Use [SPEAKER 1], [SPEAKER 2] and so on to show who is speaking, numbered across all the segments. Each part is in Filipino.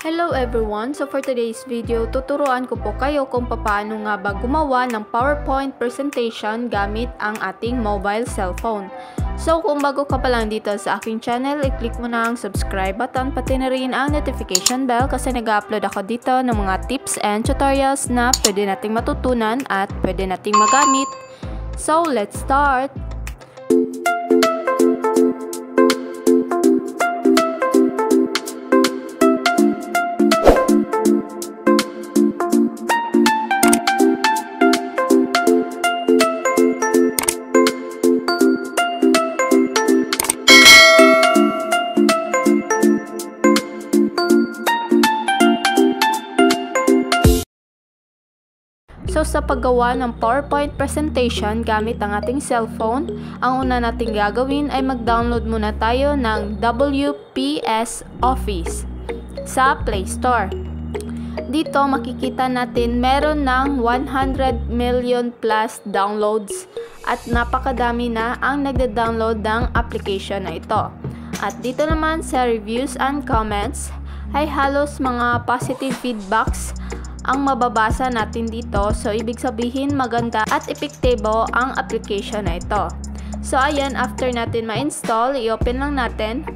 [SPEAKER 1] Hello everyone! So for today's video, tuturuan ko po kayo kung paano nga ba gumawa ng PowerPoint presentation gamit ang ating mobile cellphone. So kung bago ka pa lang dito sa aking channel, i-click mo na ang subscribe button pati na rin ang notification bell kasi nag-upload ako dito ng mga tips and tutorials na pwede nating matutunan at pwede nating magamit. So let's start! So sa paggawa ng PowerPoint presentation gamit ang ating cellphone, ang una nating gagawin ay mag-download muna tayo ng WPS Office sa Play Store. Dito makikita natin meron ng 100 million plus downloads at napakadami na ang nagda-download ng application na ito. At dito naman sa reviews and comments ay halos mga positive feedbacks ang mababasa natin dito. So ibig sabihin maganda at epektibo ang application na ito. So ayan, after natin ma-install, i-open lang natin.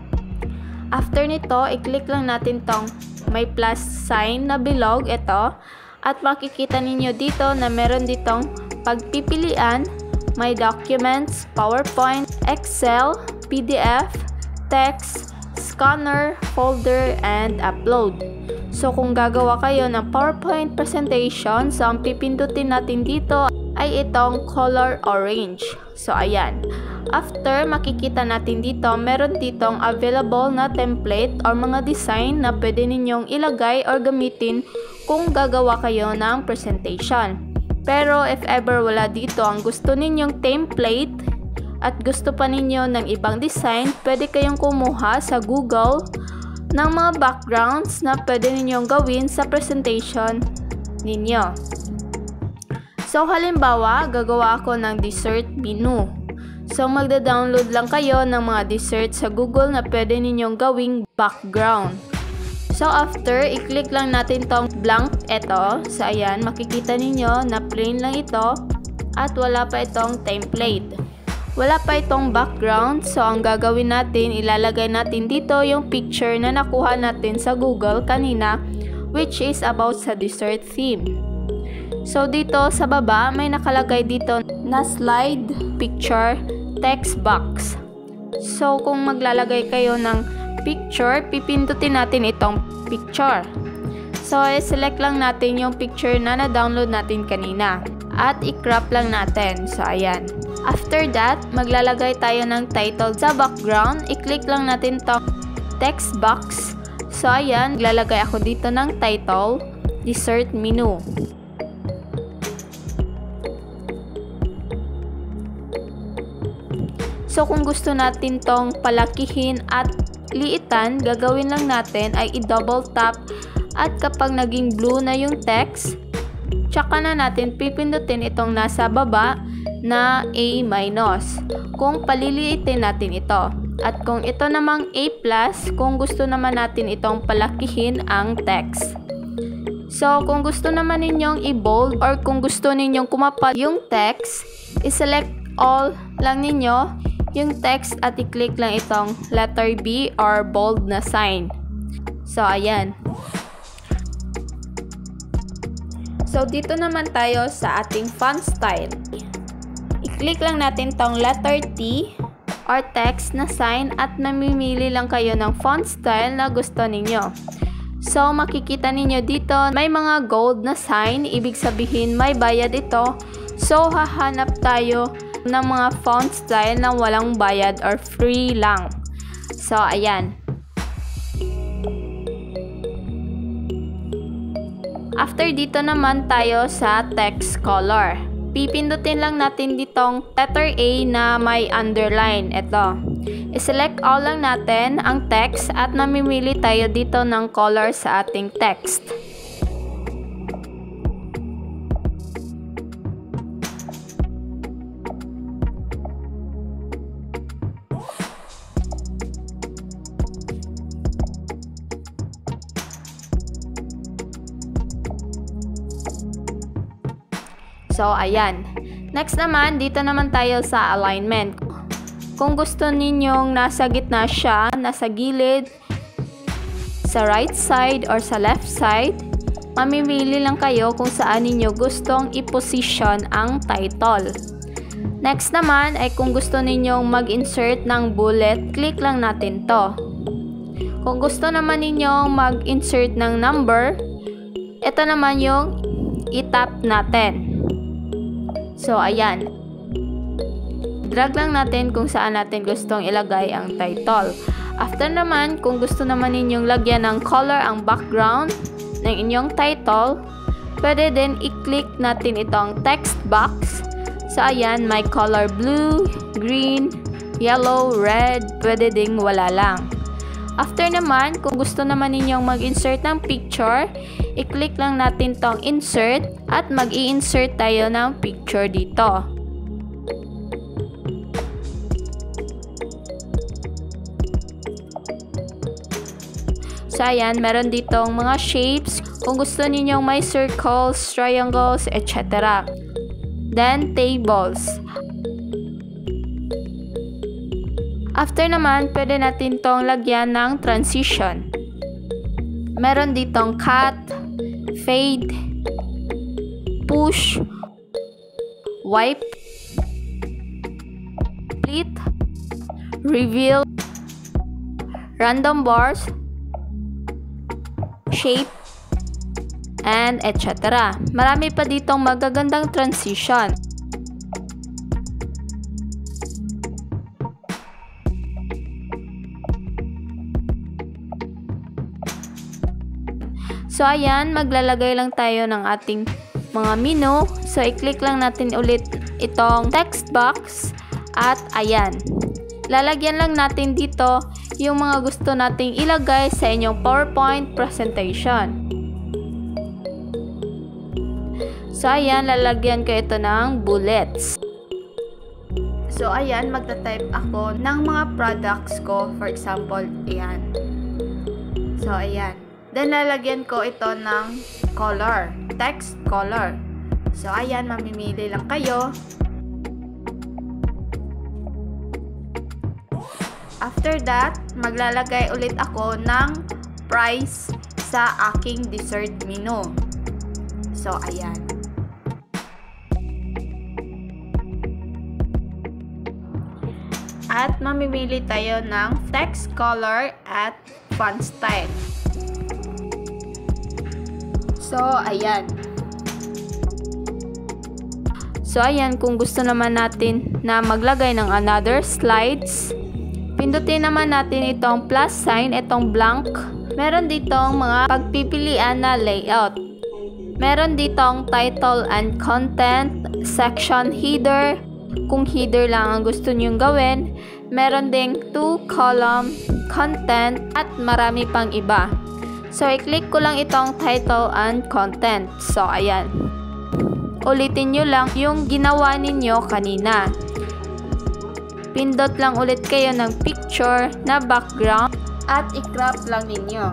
[SPEAKER 1] After nito, i-click lang natin tong may plus sign na bilog ito at makikita ninyo dito na meron ditong pagpipilian, may documents, PowerPoint, Excel, PDF, text, scanner, folder, and upload. So kung gagawa kayo ng PowerPoint presentation, so ang pipindutin natin dito ay itong color orange. So ayan. After, makikita natin dito, meron ditong available na template or mga design na pwede ninyong ilagay or gamitin kung gagawa kayo ng presentation. Pero if ever wala dito ang gusto ninyong template at gusto pa ninyo ng ibang design, pwede kayong kumuha sa Google ng mga backgrounds na pwede ninyong gawin sa presentation ninyo. So halimbawa, gagawa ako ng dessert menu. So magda-download lang kayo ng mga dessert sa Google na pwede ninyong gawing background. So after, i-click lang natin tong blank ito. So ayan, makikita ninyo na plain lang ito at wala pa itong template. Wala pa itong background, so ang gagawin natin, ilalagay natin dito yung picture na nakuha natin sa Google kanina, which is about sa dessert theme. So dito sa baba, may nakalagay dito na slide picture text box. So kung maglalagay kayo ng picture, pipindutin natin itong picture. So i-select lang natin yung picture na na-download natin kanina at i-crop lang natin. So ayan. After that, maglalagay tayo ng title sa background. I-click lang natin tong text box. So ayan, maglalagay ako dito ng title, dessert menu. So kung gusto natin tong palakihin at liitan, gagawin lang natin ay i-double tap at kapag naging blue na yung text, tsaka na natin pipindutin itong nasa baba na A-. Kung paliliitin natin ito. At kung ito namang A+, kung gusto naman natin itong palakihin ang text. So kung gusto naman ninyong i-bold or kung gusto ninyong kumapal yung text, i-select all lang ninyo yung text at i-click lang itong letter B or bold na sign. So ayan. So dito naman tayo sa ating font style. I-click lang natin tong letter T or text na sign at namimili lang kayo ng font style na gusto ninyo. So makikita ninyo dito may mga gold na sign, ibig sabihin may bayad ito. So hahanap tayo ng mga font style na walang bayad or free lang. So ayan. After dito naman tayo sa text color. Pipindutin lang natin ditong letter A na may underline. Ito. I-select all lang natin ang text at namimili tayo dito ng color sa ating text. So, ayan. Next naman, dito naman tayo sa alignment. Kung gusto ninyong nasa gitna siya, nasa gilid, sa right side or sa left side, mamimili lang kayo kung saan ninyo gustong i-position ang title. Next naman ay kung gusto ninyong mag-insert ng bullet, click lang natin to. Kung gusto naman ninyong mag-insert ng number, ito naman yung i-tap natin. So, ayan. Drag lang natin kung saan natin gustong ilagay ang title. After naman, kung gusto naman ninyong lagyan ng color ang background ng inyong title, pwede din i-click natin itong text box. So, ayan, may color blue, green, yellow, red, pwede ding wala lang. After naman, kung gusto naman ninyong mag-insert ng picture, i-click lang natin tong insert at mag-i-insert tayo ng picture dito. So, ayan, meron ditong mga shapes kung gusto ninyong may circles, triangles, etc. Then, tables. After naman, pwede natin tong lagyan ng transition. Meron ditong cut, fade, push, wipe, split, reveal, random bars, shape, and etc. Marami pa ditong magagandang transition. So, ayan, maglalagay lang tayo ng ating mga menu. So, i-click lang natin ulit itong text box. At, ayan. Lalagyan lang natin dito yung mga gusto nating ilagay sa inyong PowerPoint presentation. So, ayan, lalagyan ko ito ng bullets. So, ayan, magta-type ako ng mga products ko. For example, ayan. So, ayan. Then, lalagyan ko ito ng color. Text color. So, ayan, mamimili lang kayo. After that, maglalagay ulit ako ng price sa aking dessert menu. So, ayan. At mamimili tayo ng text color at font style. So, ayan. So, ayan, kung gusto naman natin na maglagay ng another slides, pindutin naman natin itong plus sign, itong blank. Meron ditong mga pagpipilian na layout. Meron ditong title and content, section header, kung header lang ang gusto nyong gawin. Meron ding 2-column, content, at marami pang iba. So, i-click ko lang itong title and content. So, ayan. Ulitin nyo lang yung ginawa ninyo kanina. Pindot lang ulit kayo ng picture na background at i-crop lang ninyo.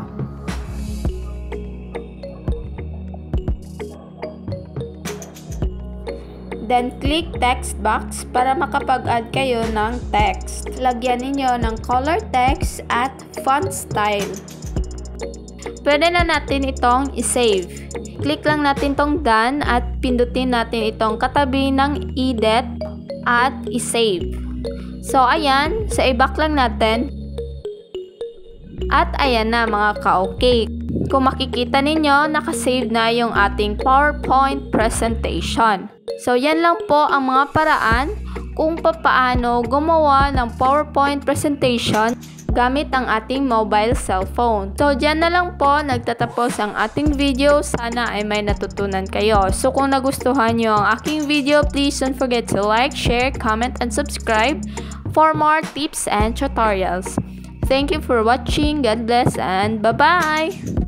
[SPEAKER 1] Then, click text box para makapag-add kayo ng text. Lagyan ninyo ng color text at font style. Pwede na natin itong i-save. Click lang natin itong done at pindutin natin itong katabi ng edit at i-save. So, ayan. Sa i-back lang natin. At ayan na mga ka-okay. Kung makikita ninyo, nakasave na yung ating PowerPoint presentation. So, yan lang po ang mga paraan kung paano gumawa ng PowerPoint presentation gamit ang ating mobile cellphone. So, dyan na lang po nagtatapos ang ating video. Sana ay may natutunan kayo. So, kung nagustuhan nyo ang aking video, please don't forget to like, share, comment, and subscribe for more tips and tutorials. Thank you for watching. God bless and bye-bye!